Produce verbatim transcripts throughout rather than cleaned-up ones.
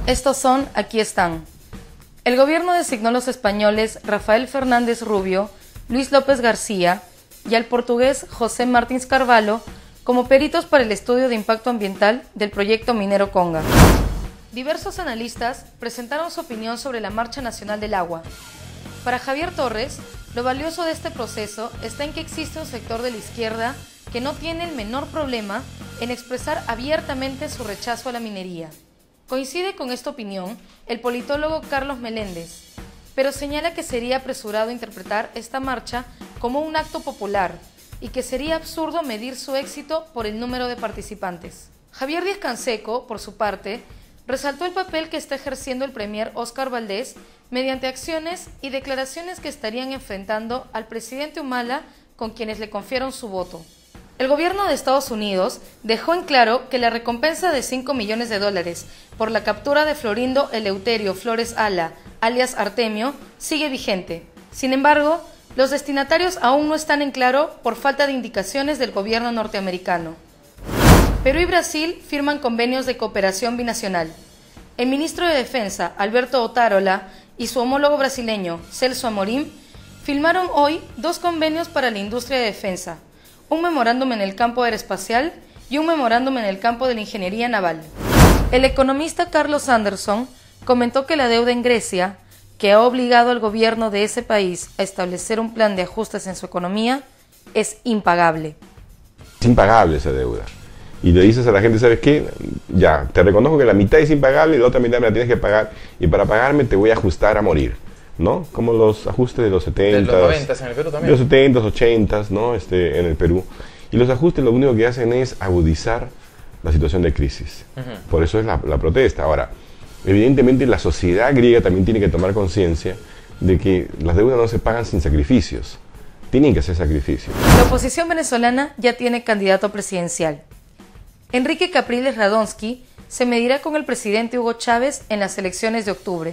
Estos son Aquí están. El gobierno designó a los españoles Rafael Fernández Rubio, Luis López García y al portugués José Martins Carvalho como peritos para el estudio de impacto ambiental del proyecto minero Conga. Diversos analistas presentaron su opinión sobre la Marcha Nacional del Agua. Para Javier Torres, lo valioso de este proceso está en que existe un sector de la izquierda que no tiene el menor problema en expresar abiertamente su rechazo a la minería. Coincide con esta opinión el politólogo Carlos Meléndez, pero señala que sería apresurado interpretar esta marcha como un acto popular y que sería absurdo medir su éxito por el número de participantes. Javier Díaz-Canseco, por su parte, resaltó el papel que está ejerciendo el premier Óscar Valdés mediante acciones y declaraciones que estarían enfrentando al presidente Humala con quienes le confiaron su voto. El gobierno de Estados Unidos dejó en claro que la recompensa de cinco millones de dólares por la captura de Florindo Eleuterio Flores Ala, alias Artemio, sigue vigente. Sin embargo, los destinatarios aún no están en claro por falta de indicaciones del gobierno norteamericano. Perú y Brasil firman convenios de cooperación binacional. El ministro de Defensa, Alberto Otárola, y su homólogo brasileño, Celso Amorim, firmaron hoy dos convenios para la industria de defensa, un memorándum en el campo aeroespacial y un memorándum en el campo de la ingeniería naval. El economista Carlos Anderson comentó que la deuda en Grecia, que ha obligado al gobierno de ese país a establecer un plan de ajustes en su economía, es impagable. Es impagable esa deuda. Y le dices a la gente, ¿sabes qué? Ya, te reconozco que la mitad es impagable y la otra mitad me la tienes que pagar. Y para pagarme te voy a ajustar a morir, ¿no? Como los ajustes de los setentas. De los noventas en el Perú también. De los setentas, ochentas, ¿no? Este, en el Perú. Y los ajustes lo único que hacen es agudizar la situación de crisis. Uh-huh. Por eso es la, la protesta. Ahora, evidentemente la sociedad griega también tiene que tomar conciencia de que las deudas no se pagan sin sacrificios. Tienen que hacer sacrificios. La oposición venezolana ya tiene candidato presidencial. Enrique Capriles Radonsky se medirá con el presidente Hugo Chávez en las elecciones de octubre.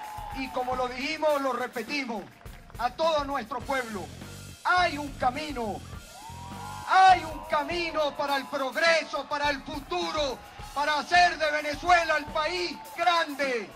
Y como lo dijimos, lo repetimos a todo nuestro pueblo. Hay un camino, hay un camino para el progreso, para el futuro, para hacer de Venezuela el país grande.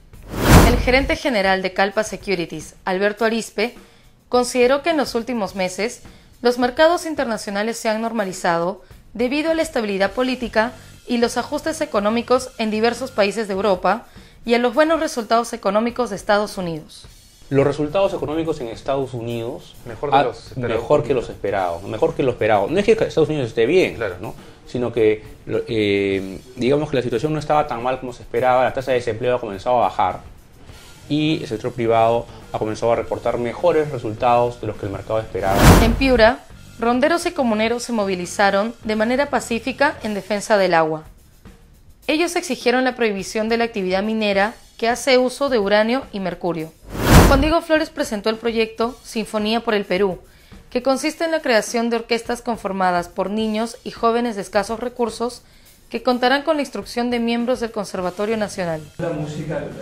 El gerente general de Calpa Securities, Alberto Arispe, consideró que en los últimos meses los mercados internacionales se han normalizado debido a la estabilidad política y los ajustes económicos en diversos países de Europa y a los buenos resultados económicos de Estados Unidos. Los resultados económicos en Estados Unidos mejor, de los mejor que los esperados, mejor que lo esperado. No es que Estados Unidos esté bien, claro, ¿no? Sino que eh, digamos que la situación no estaba tan mal como se esperaba, la tasa de desempleo ha comenzado a bajar y el sector privado ha comenzado a reportar mejores resultados de los que el mercado esperaba. En Piura, ronderos y comuneros se movilizaron de manera pacífica en defensa del agua. Ellos exigieron la prohibición de la actividad minera que hace uso de uranio y mercurio. Juan Diego Flores presentó el proyecto Sinfonía por el Perú, que consiste en la creación de orquestas conformadas por niños y jóvenes de escasos recursos que contarán con la instrucción de miembros del Conservatorio Nacional. La música eh,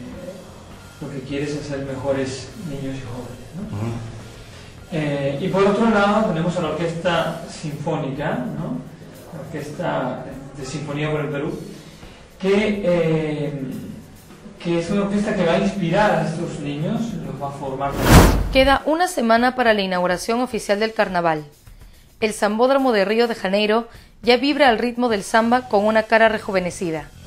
lo que quiere es hacer mejores niños y jóvenes, ¿no? Uh-huh. Eh, y por otro lado tenemos a la Orquesta Sinfónica, ¿no? La Orquesta de Sinfonía por el Perú, que, eh, que es una orquesta que va a inspirar a estos niños, los va a formar. Queda una semana para la inauguración oficial del carnaval. El Sambódromo de Río de Janeiro ya vibra al ritmo del samba con una cara rejuvenecida.